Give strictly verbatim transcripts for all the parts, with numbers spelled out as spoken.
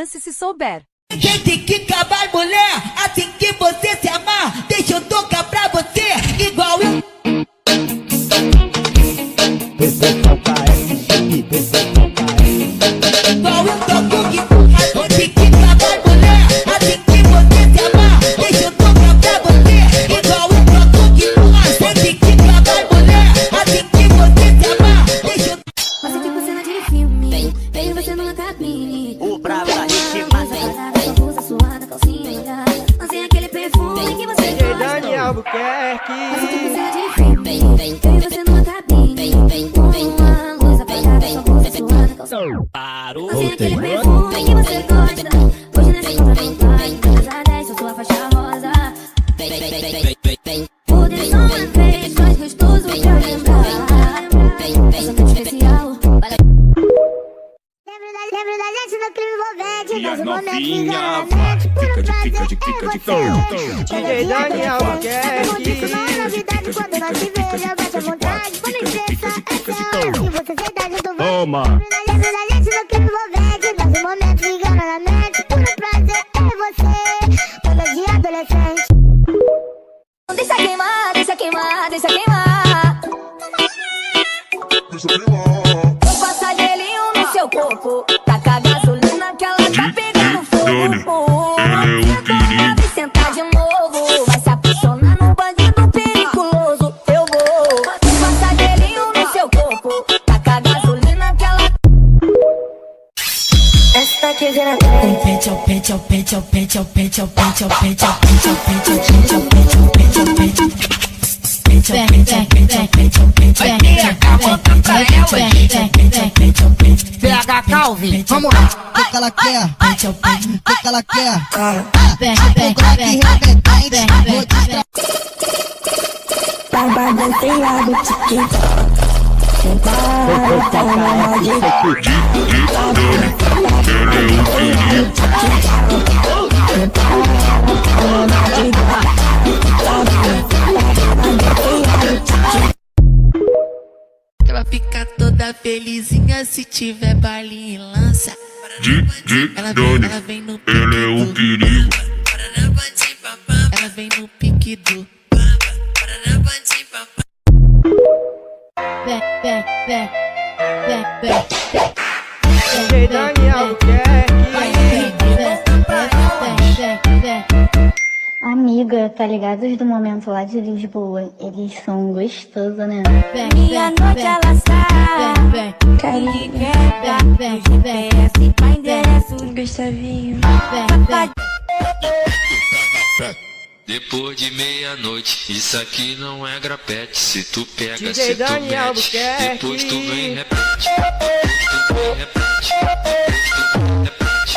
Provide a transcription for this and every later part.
chance se souber. Quem tem que acabar, mulher, assim que você se amar, deixa eu tocar pra você, igual eu. Igual eu toco guitarra. Quem tem que acabar, mulher, assim que você se amar, deixa eu tocar pra você, igual eu toco guitarra. Quem tem que acabar, mulher, assim que você se amar, deixa eu. Você tipo cena de filme, veio você numa cabine. O bravo da ritma vem. Blusa suada, calcinha molhada. Não sei aquele perfume que você gosta. Daniel Albuquerque. Você tipo cena de filme, veio você numa cabine. Uma luz apagada, sua blusa suada, calcinha. Parou. Não sei aquele perfume que você gosta. Hoje nessa conta vem vai. Casa dez, eu sou a faixa rosa. Vem, vem, vem, vem, vem, vem. Poder só uma vez, mais gostoso pra lembrar. Vem, vem, sou tão especial. Lembro da gente no crime envolvente, E mas as o momento novinha enganamento, puro fica de prazer, fica de é fica de você. D J Daniel Albuquerque. Isso não é novidade, quando nós se vê, já bate a vontade. Quando estressa, essa é a hora que você sentar junto, vai. Toma. Lembro da gente no crime envolvente, mas o momento engana na mente, puro prazer, é você. Toda de adolescente. Deixa queimar, deixa queimar, deixa queimar. Vou passar gelinho no seu corpo. Taca gasolina que ela tá pegando fogo. Vai sentar de novo. Vai se apaixonar num bandido periculoso. Eu vou. Vou passar gelinho no seu corpo. Taca gasolina que ela. Essa aqui é geração. Um pente ao pente ao pente ao pente ao pente ao pente ao pente ao pente ao pente ao pente ao pente ao pente ao pente. Pente ao pente ao pente ao pente ao pente ao pente ao pente. P H Calvin, vamos lá. O que ela quer? Pente ao pente, o que ela quer? Barbada enfiada, TikTok. Sentada, tá na maldita. Ela fica toda felizinha se tiver baile e lança. De, de, Ela vem, Doni, ela vem no ele é o perigo. Ela vem no pique do. Vem, vem, vem, vem, vem. D J Daniel Albuquerque. Amiga, tá ligado os do momento lá de Lisboa? Eles são gostosos, né? Minha noite ela sai. Carinha, vem, vem, vem. Pra endereço, Gustavinho. Depois de meia-noite, isso aqui não é grapete. Se tu pega, D J se tu Daniel mete, Albuquerque. depois tu vem repete. Depois tu vem repete. Depois tu vem repete.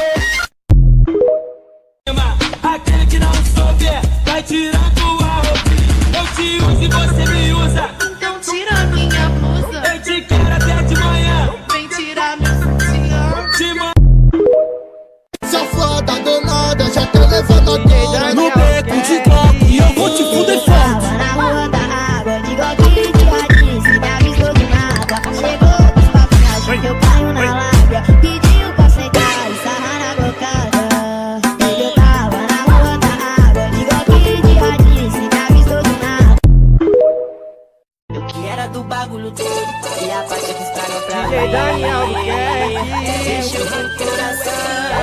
Aquele que não souber, vai tirar tua roupa. Eu te uso e você me usa. Então tira minha blusa. Eu te quero até de manhã. Vem tirar meu sutiã. Te mando. Safada danada, já tá levando a dor. No beco de coque e eu vou te fuder forte. Tava na rua da água, de golpe de radice, me avisou de nada. Chegou dos papéis, eu caio na lábia. Pediu pra sentar e sarrar na bocada. Eu tava na rua da água, de golpe de radice, me avisou de nada. Eu que era do bagulho todo. E a parte que estraga pra D J Daniel Albuquerque. deixa o meu coração.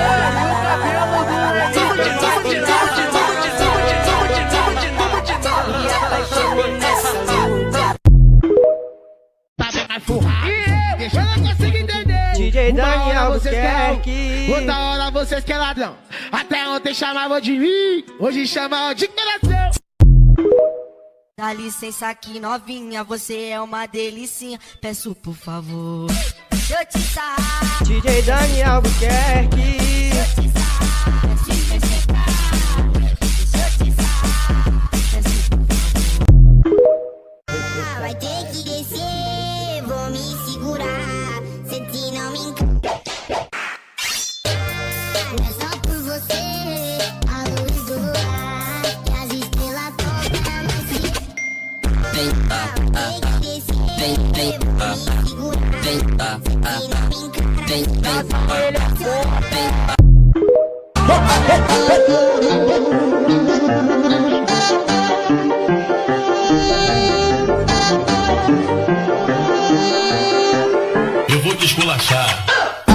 Deixa eu não consigo entender. D J Daniel Albuquerque. Outra hora vocês que é ladrão. Até ontem chamavam de mim, hoje chamam de coração. Dá licença aqui, novinha, você é uma delicinha. Peço por favor, deixa eu te sarrar. D J Daniel Albuquerque. Deixa eu te sarrar, deixa eu te secar. Deixa eu te sarrar, peço por favor. Vai ter que descer, vou me segurar. Senti não me encanta. Não é só por você, a luz do luar e as estrelas tocam assim. Vai ter que descer, vem, vem, ah, vem, ah, ah, vem, vem, vem. Eu vou te esculachar.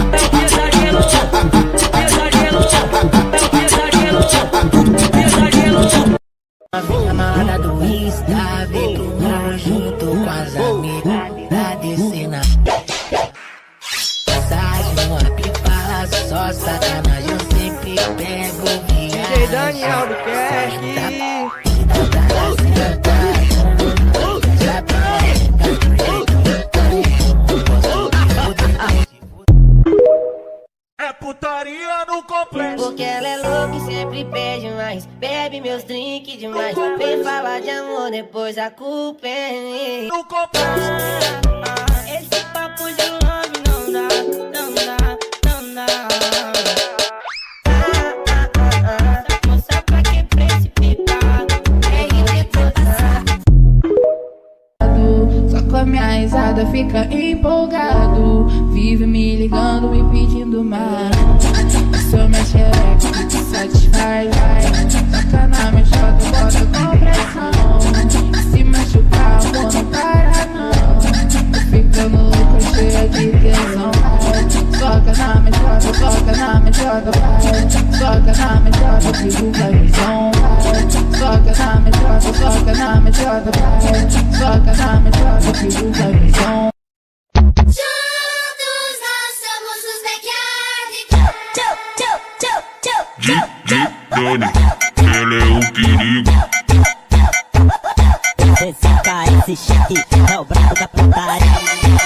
A malada do Insta, vê que eu junto com as amigas da descena. Sai uma pipa, só sacanagem, eu sempre pego viagem. D J Daniel Albuquerque. É putaria no complexo. Porque ela é louca e sempre pede mais. Bebe meus drinks demais. Vem falar de amor, depois a culpa é minha. No complexo. Ah, ah, esse papo de love não dá, não dá, não dá. Ah, ah, ah, ah. Moça pra que precipitar. É irrecusável. Só com a minha risada fica empolgado. Vive me ligando, me pedindo mais. Sou minha xereca, te satisfaz, vai. Toca na minha chota, bota com pressão. Se machucar, amor, não para não. Tô ficando louco, cheia de tesão, vai. Toca na minha chota, toca na minha chota, vai. Toca na minha chota, divulga a visão, vai. Toca na minha chota, toca na minha chota, vai. Toca na minha chota, divulga a visão. D J Dani, ela é o perigo. Esse K S chique é o brabo da putaria.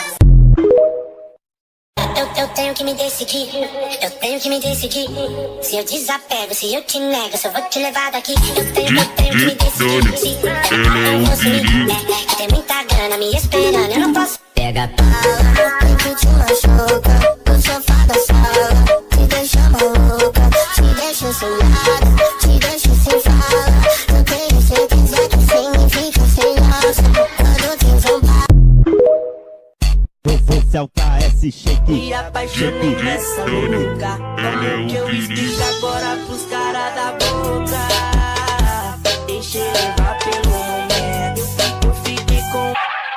Eu, eu tenho que me decidir, eu tenho que me decidir. Se eu desapego, se eu te nego, se eu vou te levar daqui. Eu tenho, eu tenho que me decidir. Se eu posso me der, que tem muita grana me esperando, eu não posso. Pega a pala, tem que te machuca, no sofá da sala, te deixa maluca, te deixa sem nada, te deixa sem fala. Eu tenho certeza que sem mim fica sem graça, quando tem vontade. esse é o K S Shake. Me apaixonei nessa louca. Como que eu esquivo agora pros caras da boca. Deixei levar pelo momento, eu fiquei com.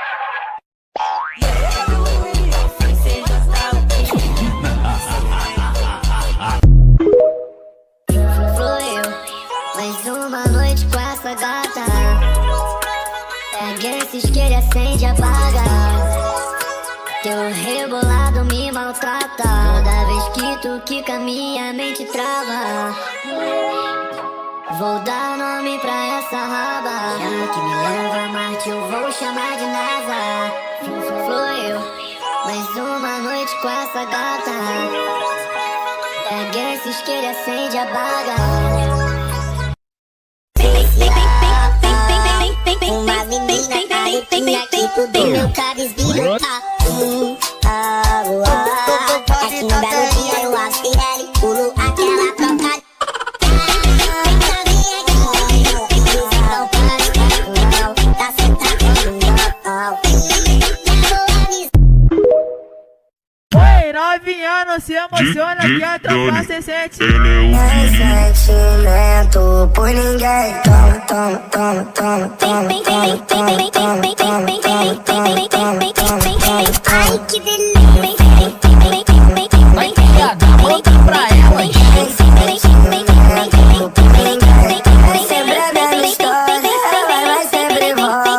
Mais uma noite com essa gata. Pega esse isqueiro, acende, apaga. Teu rebolado me maltrata. Toda vez que tu quica, minha mente trava. Vou dar nome pra essa raba. Já que me leva a Marte, eu vou chamar de NASA. Foi eu, mais uma noite com essa gata. Pega esse isqueiro, acende, apaga. Uma menina caretinha que tudo meu cabisbilho tá. Ah, é que no belo dia eu acho ele pulo aquela troca. Tá sentado no Oi, novinha, não se emociona que a tropa se sente. É sentimento por ninguém. Toma, toma, toma, toma, toma, toma, toma, toma, toma, toma, toma, toma. Ai, que delícia. Vai, viada, volta pra ela. Vai ser breve a história, vai sempre volta.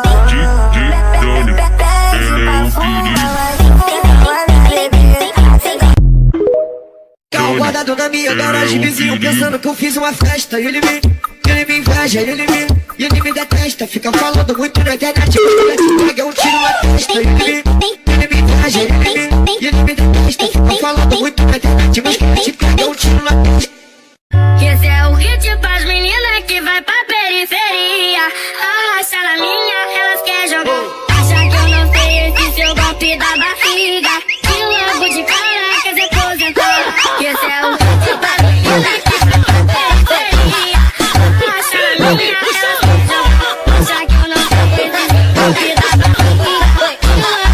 Guardado na minha garagem, vizinho pensando que eu fiz uma festa. Ele me, ele me inveja, ele me, ele me detesta. Fica falando muito na internet, pega um tiro na testa. Ele me, ele me inveja, ele me, ele me detesta. Fica falando muito na internet, mas te pega um tiro na testa. Esse é o hit pras meninas que vai pra periferia. Arrasta na minha, elas querem jogar. Acha que eu não sei esse seu golpe da barriga. E logo de cara quer se aposentar. Esse é o hit pras meninas que vai pra periferia. Arrasta na minha, elas querem jogar. Acha que eu não sei esse seu golpe da barriga.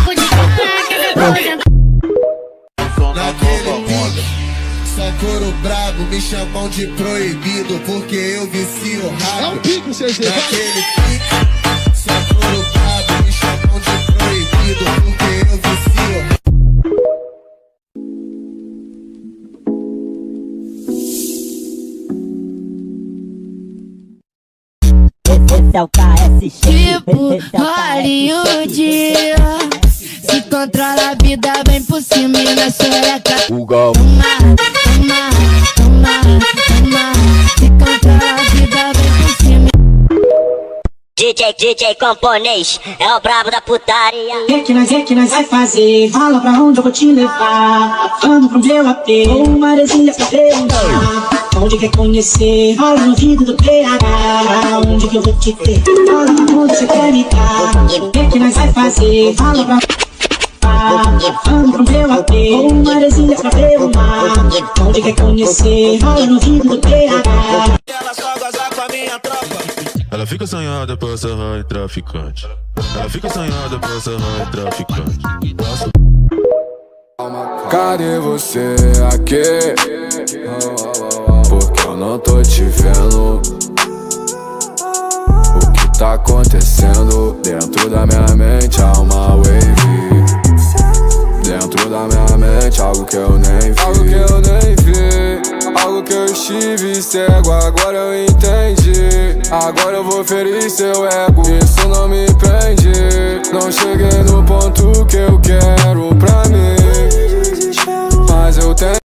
Naquele pique, só couro brabo, me chamam de proibido, porque eu vicio rápido. É um pico, C G. Naquele pique, só couro brabo, me chamam de proibido, porque eu vicio. Esse é o K S X. Tipo Hollywood, se controla a vida bem por cima e na xereca. O gal. Toma, toma, toma, toma, se controla a vida bem por cima. D J, D J camponês, é o brabo da putaria. Que que nós, que que nós vai fazer? Fala pra onde eu vou te levar. Vamos pro meu A P, ou uma aresia pra perguntar. Onde quer conhecer? Fala no ouvido do P H. Onde que eu vou te ter? Fala pra onde você quer me dar. Que que nós vai fazer? Fala pra... Vamos pro meu A P, ou uma aresia pra perguntar. Onde quer conhecer? Fala no ouvido do P H. Ela só goza com a minha tropa. Ela fica sonhada pra serrar em traficante. Ela fica sonhada pra serrar em traficante. Cadê você aqui? Porque eu não tô te vendo. O que tá acontecendo dentro da minha mente? Há uma wave dentro da minha mente, algo que eu nem vi. Algo que eu nem vi. Algo que eu estive cego, agora eu entendi. Agora eu vou ferir seu ego, isso não me prende. Não cheguei no ponto que eu quero pra mim, mas eu tenho.